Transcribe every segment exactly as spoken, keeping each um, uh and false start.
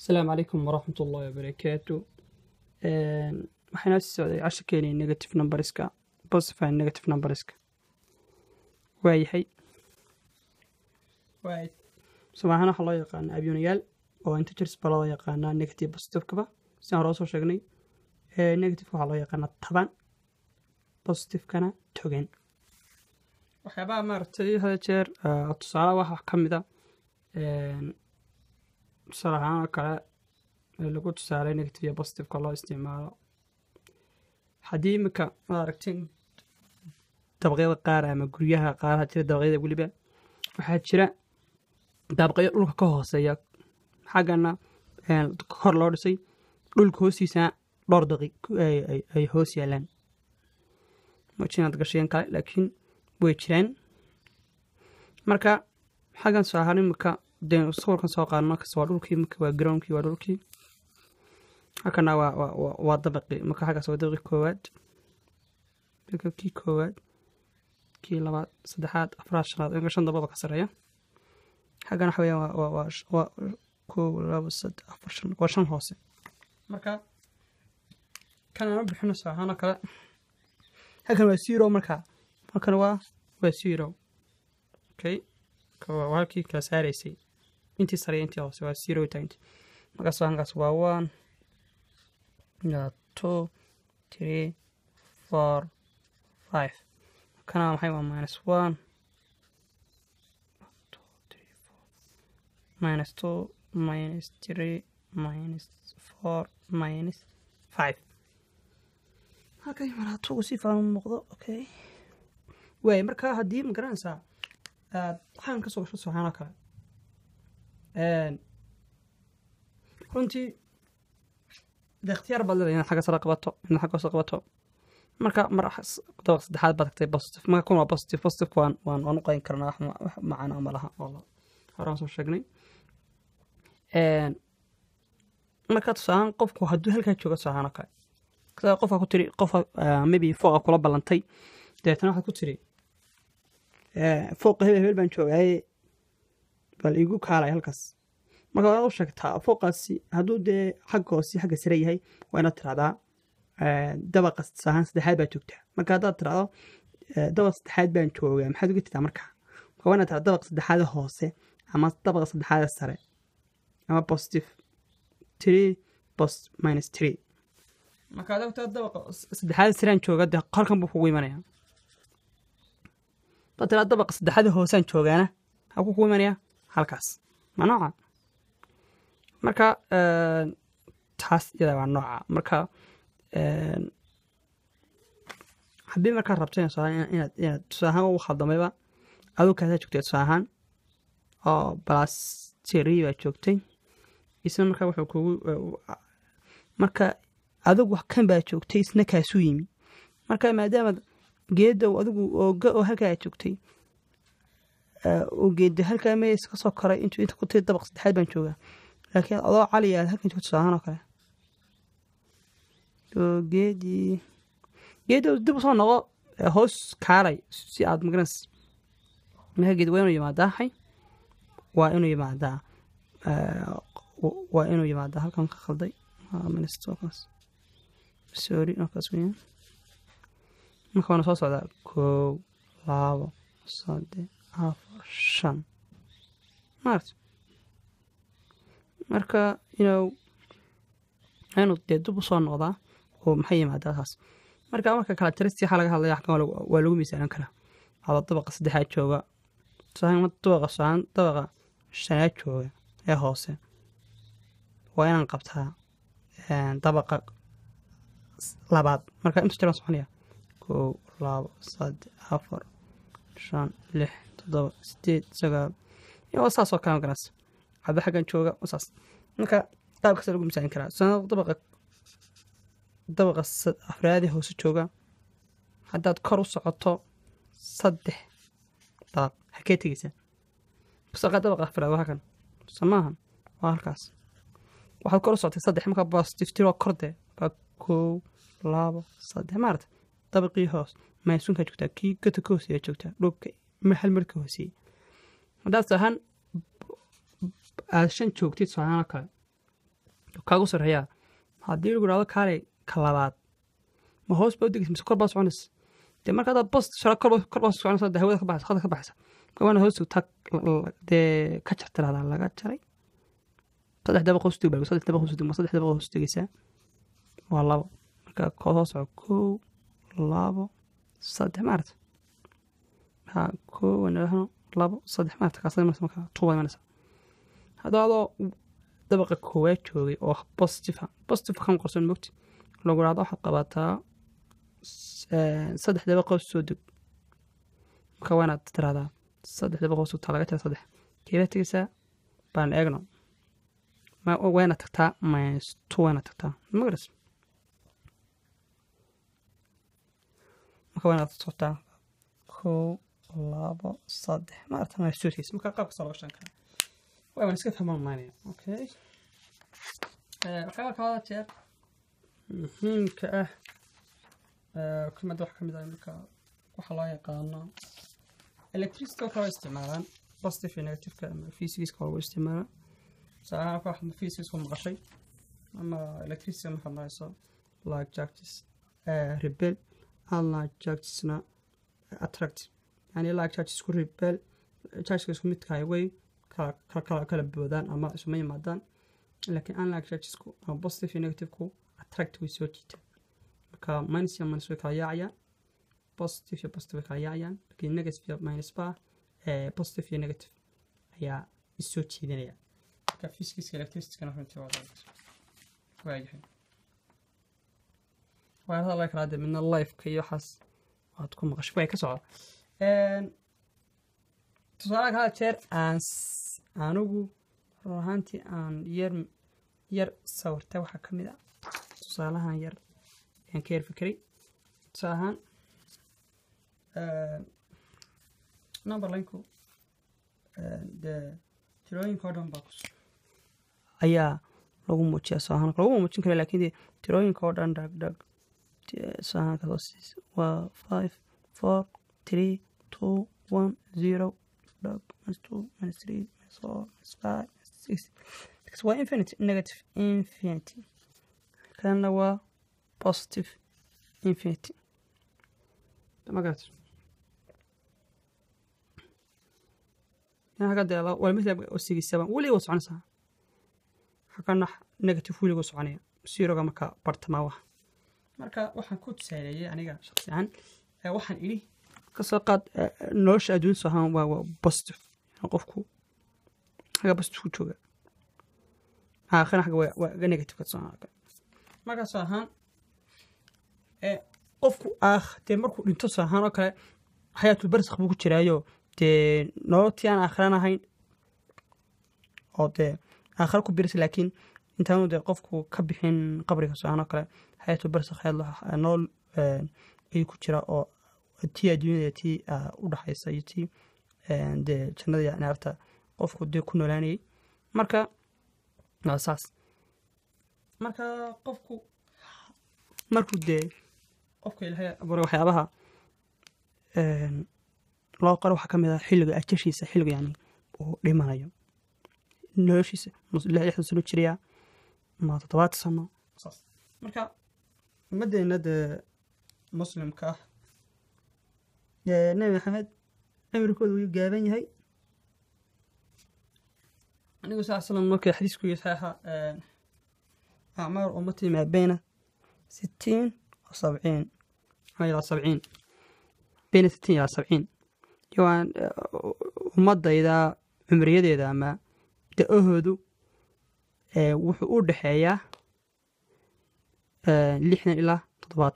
السلام عليكم ورحمة الله وبركاته. waxayna socday casharkeena negative numberska positive and negative numberska waayahay waay subaxana waxa loo yaqaan abyunayaal oo integers baa loo yaqaan negative positive kaba si aan soo sheegnay ee negative waxa loo yaqaan toban positive kana togan waxyaabaha maartay hada jeer tusaale waxa kamid ah ee صراحة كلا اللي قلت سالي نكتب بوستيف كله استعماله حديمك ماركتين تبغيض قارة مقريها قارة ترى تبغيض يقول لي واحد شراء تبغي لك كهوسية حاجنا يعني كهر لورسي لول كهوسي ساعة لور دقيق أي أي أي هوسي لان ما تشين تقشين كلا لكن بيشرين مركا حاجة سهرين مكا دين صور كان سوق عن مكس وادولكي مك وجرونكي وادولكي هكذا وا وا وا طبقي مك حاجة سوى دقيق كواد كي كواد كي لبعض صدحات أفراد شنات إنك شن ضبابك سريع حاجة نحوي وا وا وا كو لابد صد أفراد شن وشن هوسي مركا كان أنا بحنا ساعة كلا هكذا وسيرو مركا مركا وا وسيرو أوكي كوالكي كساريسي انتي سري انتي او سوا zero تاينت مقاس وانقاس وا one لا two three four five كان محي وا minus one two three four minus two minus three minus four minus five هكاي مرا تو سي فاهم مقدو اوكي واي marka hadii ma garanaysa waxaan ka soo gasho saxana kale een runtii ikhtiyaar badan in xaga sare qabato in xaga soo qabato marka mar dabaq saddexaad baad tagtay positive marka kuna positive positive waan waan u qayn karnaa wax macna ma laha wallah horaan soo sheegnay een marka tusaan qofku hadduu halka joogo saxana kale kada qofka ku tiri qof maybe fooqa kula balantay deetana waxa ku tiri فوق هبل هبل بنشوفه بل يجو كاره هالكاس ما قالوا شكتها فوق السي هدود حق السي حق سريه هي وأنا ترى دبق سهان سدحاد بتوقته ما قادر ترى دبق سدحاد بنشوفه ما حد قلت تمركها وأنا ترى دبق سدحاد هوسه أما دبق سدحاد السرع أما positive three post minus three ما قادر ترى دبق سدحاد السرع نشوفه ده قاركم بفوقي منها بدل الطبق صدحده هوسان جوغانا هاكو كو يمانيا halkaas ma nooca marka ee taas iyada waa nooca marka ee haddii marka rabteen inaad inaad saahan u khaldameyba adoo ka joogtay saahan oo plus three ba joogtay isna marka wuxuu kugu marka adigu wax kan ba joogtay isna ka soo yimi marka maadaama geedo adigu oo halka joogtay oo geedo halka ma iska soo koray intuu inta ku tii dabaq saddexaad baan joogaa laakiin adoo cali ah halka intuu saahan oo kale oo geedi geedo dib soo noqo hoos kaalay si aad magras ma geedo weyn u yimaada hay waa inuu yimaada waa inuu yimaada halkan ka khalday ministers sorry okay weyn marka wana soo socda koow labo saddex afar shan mart marka you know aynu dib u soo noqdaa oo maxay yimaada taas marka marka kala tirsi waxa laga hadlayaa xaqan waa lagu miisaanan karaa hada dabaqa saddexaad jooga saahan dabaqa saahan dabaqa shanaad jooga ee hoose waa inaan qabtaa dabaqa labaad marka inta jira soconaya كو لاب صد أفر شان لح تضرب ستة سجاب يا وصاص وكلام جناس هذا حاجة نشوفه وصاص نكا طيب كسر لكم مثلا كلام سنة طبقة طبقة الصد أفرادي هو ستشوفه حتى تكرر صعطه صدح طب حكيت كيسة بس قد طبقة أفراد وهكذا سماهم وهالكاس واحد كرر صعطي صدح مكان باص تفتروا كرده كو لاب صدح مرت طبقي هوس ما يسون كجوتا كي كتكوسي جوتا لوك محل مركوسي هذا سهن عشان جوجتي سهنا كا kaagu sarreeyaa haddii lagu dhahdo kaale ka labaad ma hoos baa u degaysa mise kor baa soconaysa dee marka haddaad bost shara kor kor baa soconaysa dee hawada ka baxaysa khadka ka baxaysa marka waana hoos tag dee ka jar tiraahdaa laga jaray saddex dabaq hoos deg baa saddex dabaq hoos deg ma saddex dabaq hoos degaysaa waa labo marka koo hoos soco kow labo saddex maarata ha kow wanahno labo saddex maarata kaasada marka marka tuuba imanaysa haddaba adoo dabaqa koowaad joogay oo positive positive kan qorsan mogti lagu raado waxaad qabataa saddex dabaq hoos soo deg marka waanaad tiraahdaa saddex dabaq hoos taa laga jira saddex keebaa tegaysaa baan eegno ma waana tagtaa minus two waana tagtaa ma garas marka waana tagtaa kow labo saddex maarata ma suutis marka qaabka soo gashan kara waa waan iska fahmaan maanaya okay ee waxa ka wada jeer muhiimka ah ee kuma wax kamid ah marka waxa loo yaqaano electricity oo isticmaalaan positive iyo negative ka physics ka oo isticmaalaan saana ka wax physics ku maqashay ama electricity ma xamayso like charges ee rebel unlike charges na attract yani like charges ku rebel charges ku mid kaay way kala kala kala boodaan ama isma yimaadaan laakiin unlike charges ku positive iyo negative ku attract way soo jiita marka minus iyo minus way kala yaacayaan positive iyo positive kala yaacayaan laakiin negative iyo minus ba ee positive iyo negative ayaa isoo jiidanaya marka physics iyo electricity kana runtii waa waayahay waa hada la kala hadda midna life ka iyo xas aad ku maqashay way ka socdo een tusaale ka jeer aan anugu ruuxantii aan yar yar sawirta waxa kamid ah tusaalahan yar aan ka fikiray tusaalahan ee number line ku ee de tirooyin koodan box ayaa lagu muujiyaa saahan lagu muujin karo laakiin tirooyin koodan dag dag saahan ka waa five four three two one zero dog minus two minus three minus four minus five minus six because why infinity negative infinity kana waa positive infinity tamagat yana kada la wal midab oo sigisaba wali oo soconaysa hakana negative wali oo soconaya zero ga marka bartama wax marka waxaan ku tusaalayay aniga shakhsiyan waxaan iri ka soo qaad nolosha adduun sahan waa positive qofku haga positive jooga aakhirna haga waa negative ka soo marka sahan ee qofku ah teen markuu dhinto sahan oo kale hay'atu barsakh buu ku jiraayo teen nootiyan aakhirna ahayn oo teen aakhir ku biirsan laakiin intaanu de qofku ka bixin qabriga sahan oo kale hay'atu barsakh ayaa nool ee ku jira oo tii adduunyada tii u dhaxaysa iyo tii de jannada iyo naarta qofku de ku noolaanay marka asaas marka qofku markuu de qofku ilaahay abaro waxyaabaha een loo qaro waxa kamid ah xilliga ajashiisa xilliga yani uu dhimanayo noloshiisa lixdan sano jiriya ma toddobaad sano asaas marka madeena de muslimka ee nabi maxamed amirkoodu uu gaaban yahay anigu sallallahu markay xadiisku yahay ee aamar ummati ma bayna ستين و سبعين إلى سبعين بين ستين إلى سبعين يوان ومضى إذا عمرية إذا ما تأهدوا أه وحقود حياة أه لحنا إلى تضباط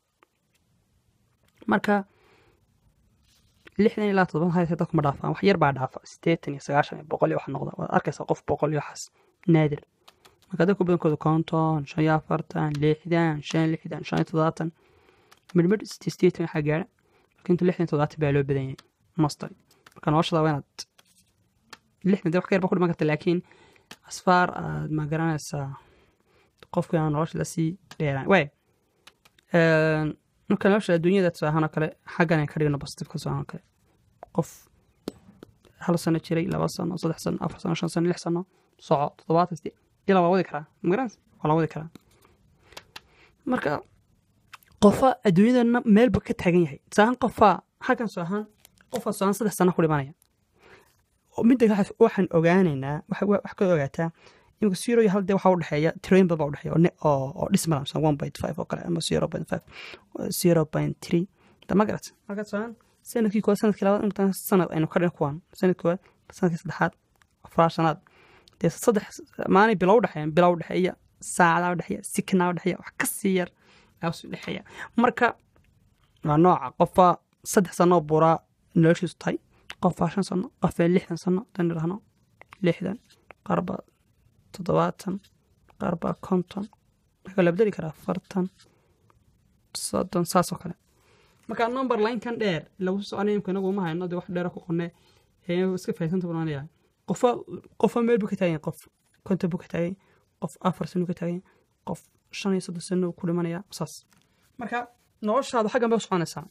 مركا لحنا إلى تضباط هاي تدك مضافة وحير بعد عفا ستين سعاشر بقولي واحد نقطة وأركز أقف بقولي وحس نادر marka dadku badankood konton shan iyo afartan lixdan shan lixdan shan iyo todobaatan midmid sideetan waxa gaara laakiin lixdan iyo todobaatan baa loo badan yahay master marka noloshada waa inaad lixdan wax ka yar ba ku dhiman kartaa laakiin asfaar aad ma garanaysaa qofku aan nolosha la sii dheeraan way een marka nolosha adduunyada saahana kale xaggan ay ka dhigno positive ka saahana kale qof hal sano jiray laba sano saddex sano afar sano shan sano lix sano soo todobaatan ilaa waa wadi karaa magaran waa la wadi karaa marka qofa adduunyadana meelba ka taagan yahay saahan qofa halkan soo ahaan qofa soo ahaan saddex sano ku dhimanaya midda waxaan ogaanaynaa wax ka ogaataa imika zero iyo hal dee waxaa u dhexeeya train baba u dhexeeya oo oo dhisma lamsan one point five oo kale ama zero point five zero point three dama garat marka saan sanadkii koowaad sanadkii labaad inta sanad aynu ka dhigno kuwan sanadkii koowaad sanadkii saddexaad afraad shanaad dee saddex maalin bilow dhexeeya bilow dhexeeya saacada u dhexeeya sikna u dhexeeya wax ka sii yar ayaa u dhexeeya marka waa nooca qofa saddex sano buraa noloshiisu tahay qofa shan sano qofa lixdan sano tan rahno lixdan qarba toddobaatan qarba konton waxa la bedeli karaa afartan soddon saas oo kale marka number line kan dheer lagu soo aanay imka nagu ma hayno wax dheer ku qonne ee iska faysanta bananaya qofa qofa meel buu ka taagay qof konton buu ka taagay qof afar sano ka taagay qof shan iyo soddon sano ku dhimanaya saas marka noloshaadu xaggan bay u soconaysaa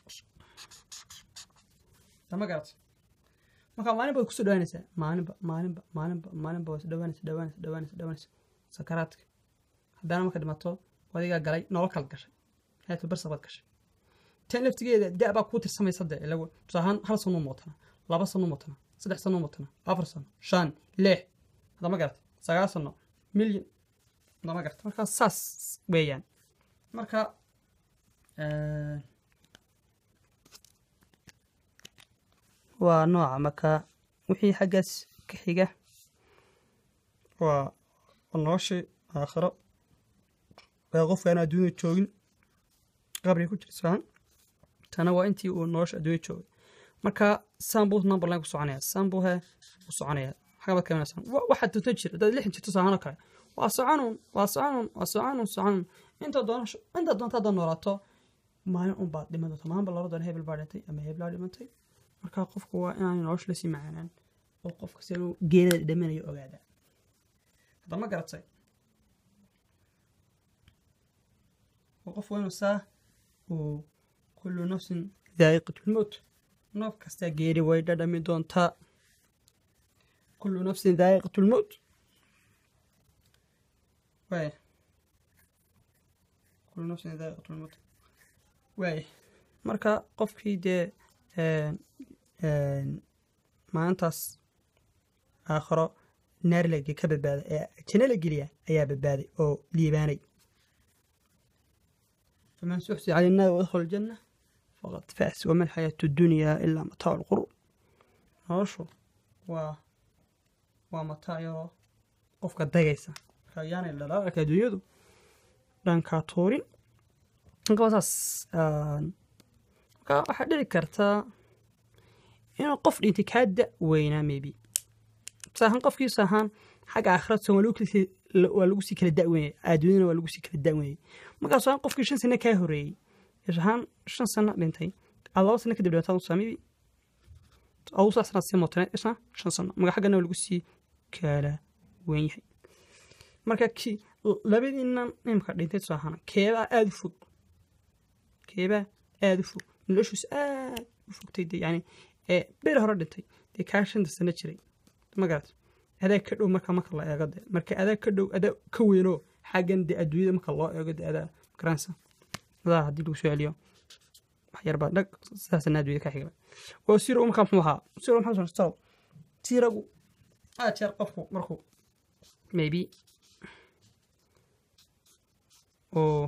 tama garat marka maalin baa ku soo dhawaanaysaa maalinba maalinba maalinba maalinba waa dhawaanaysaa dhawaanaysaa dhawaanaysaa dhawaanaysaa sakaraadka haddana marka dhimato wadigaa galay nolol kala gashay hay'ad barsabad gashay tan laftigeeda daa baa ku tirsamaysa daa ilagu sahan hal sano mootana laba sano mootana saddex sano mootana afar sano shan lix tama garat sagaal sano milyan tama garat marka saas weeyaan marka ee waa nooca marka wixii xaggaas ka xiga waa nolosha aakhiro ee qofka aan adduunka joogin qabri ku jirsan tana waa intii uu nolosha adduunka joogay marka sample number line ku soconaya sample ha ku soconaya xagaba ka wanaagsan waxa tunta jira dad lixdan jirto saahana kale waa soconun waa soconun waa soconun soconun inta doon inta doonta doon noolaato maalin un baad dhiman doonto maalin laba doon hebel baadhatay ama hebel dhimantay marka qofku waa inaan nolosha la sii macaanaan oo qofka si uu geerida dhameeyo ogaada hada ma garatay oo qof weyn saa oo kullu nafsin dhaa'iqatul maut naf kasta geeri way dhadhami doontaa kullu nafsin dhaa'iqatul maut way kullu nafsin dhaa'iqatul maut way marka qofkii dee maantaas aakhiro naar laga ka badbaaday ee janno la geliya ayaa badbaaday oo liibaanay faman suxsi cala النار وادخل الجنة فقد فاز وما الحياة الدنيا إلا متاع الغرور noloshu waa waa mataa yaroo qofka dagaysa ayaanay dhalaalka adduunyadu dhanka toorin inkaas ka waxa dhici kartaa inuu qof dhintay ka da weynaa maybe saahan qofkii saahan xagga aakhirad soo waa lagu sii kala da'weeyay adduunyada waa lagu sii kala da'weeyay markaas saahan qofkii shan sano ka horeeyay saahan shan sano dhintay laba sano kadib dhawaataan u saamiyay أو ساسنا سيموتنا إيشنا شن سنة ما حاجة نقول قصي كلا وين هي مركا كي لبيدنا نمكر دينتي صحنا كيبا أدفو كيبا أدفو نلوشوس أدفو تيدي يعني إيه بيره ردتي دي كاشن السنة شري ما قالت هذا كله مركا ما كلا يقدر مركا هذا كله هذا كوينو حاجة دي أدوية ما كلا يقدر هذا كرانسا هذا هدي له شيء اليوم يربا دق ساسنا أدوية كحيرة وسيرو مكان حمها سيرو محمد صلى سيرو أشر قفو مركو maybe أو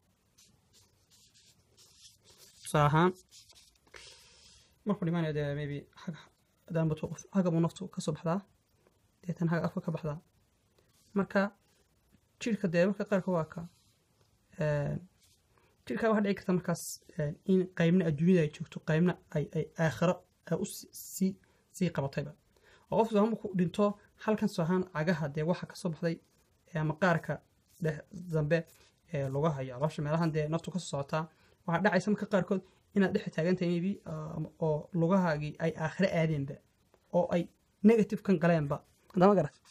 صراحة مركو لما نده maybe حاجة دام بتوقف حاجة منفطو كسب حدا ديتن حاجة أفكا بحدا مركا شركة ده مركا قارك واقع شركة واحد أي كتر مركز إن قيمنا الدنيا يشوفتو قيمنا أي أي آخرة أو سي سي قبطيبة وقف زهم دينتو حال كان سوهان عجها ده واحد كصبح ذي مقاركة ده زنبه لغها يا رش مالهن ده نفتو كصوتا واحد دعي سمك قاركود إن ده حتاجن تاني بي أو لغها جي أي آخرة آدم بقى أو أي نيجاتيف كان كلام بقى ده ما قرأت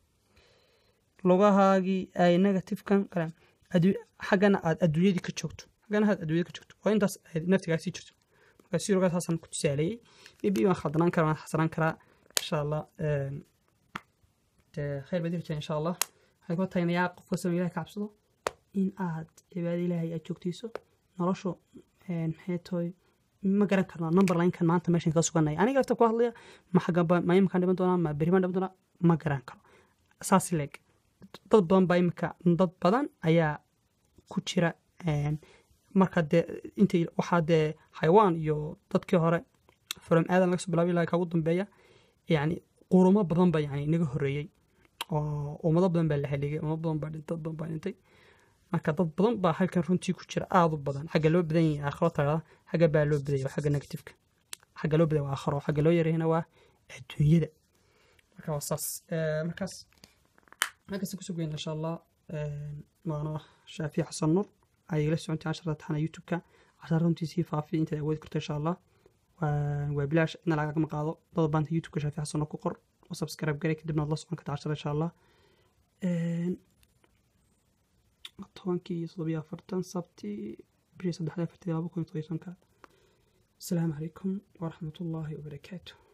لغها جي أي نيجاتيف كان كلام أدو حاجنا الدنيا دي كتشوتو حاجنا هاد الدنيا كتشوتو وين تاس نفتي قاعد سيجتو كسيرو قاعد حسن كتسالي بيبي ما خدنا كرا حسنا كرا إن شاء الله خير بديك إن شاء الله هيكون تاني يا قف قسم إلهي كعبسده إن آد عباد إلهي أجوكتيسو نرشو إن هيتوي ما قرن كنا نمبر لاين كان معناته ماشي كاسو كنا أنا قلت لك والله ما حاجة ما يمكن دبنا دونا ما بريمان دبنا ما قرن كنا أساسي لك ضد بدن بايمك ضد بدن أيا كتيرة إن marka de intii waxa de xayawaan iyo dadkii hore from aadan laga soo bilaabay ilaa ka ugu dambeeya yani qurumo badan ba yani inaga horeeyay oo ummado badan baa la xilligay ummado badan baa dhintay badan baa dhintay marka dad badan baa halkan runtii ku jira aad u badan xagga loo badan yahay aakhirada xagga baa loo badan yahay xagga negative-ka xagga loo badan waa aakhiro xagga loo yareeyna waa adduunyada marka wasaas markaas markaas ku sugan insha Allah maana Shaafi Xasan Nur أي لسه أنت عشرة تحنا يوتيوب كا عشرة هم تيجي فافي أنت أود كرت إن شاء الله وبلاش نلعب مقاضو ضد بانت يوتيوب كشافي حسن وكقر وسبسكرايب قريك دبنا الله سبحانه وتعالى إن شاء الله طبعا كي صبيا فرتن صبتي بريس الدحلة فرتي لابو كنت طيشان كا السلام عليكم ورحمة الله وبركاته.